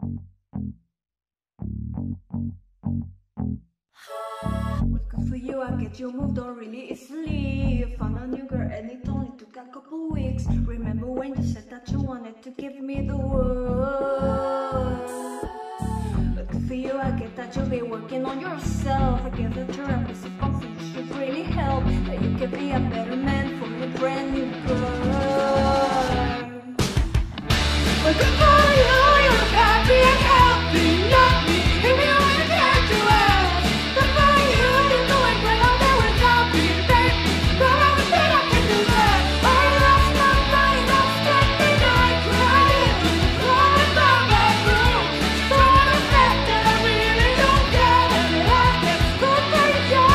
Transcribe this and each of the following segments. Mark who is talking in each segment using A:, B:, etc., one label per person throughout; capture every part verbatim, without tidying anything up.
A: Well, good for you, I get you moved on really easily. You found a new girl and it only took a couple weeks. Remember when you said that you wanted to give me the world? But good for you, I get that you'll be working on yourself. I guess that your empathy confidence should really help. That you can be a better man for your brand new girl. But good for you, you look happy and healthy. Love me, give me all you can to us. Good for you, you do it when I'm there without me, babe. Girl, I was said I can do that. I lost my mind, lost everything I cried. Crying about my room. So the fact that I really don't get it, I get good for you.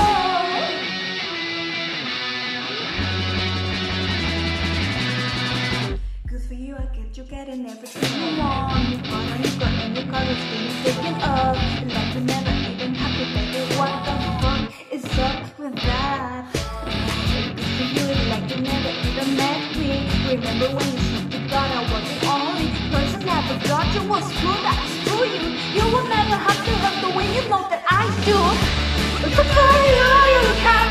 A: Good for you, I get you getting everything you want. You got a new girl and your car is being taken up. Like you never even happy, baby. What the fuck is up with that? Good for you, like you never even met me. Remember when you said you thought I was the only person that ever got you was true, that's true. You, you will never have to hurt the way you know that I do. Good for you, you look happy.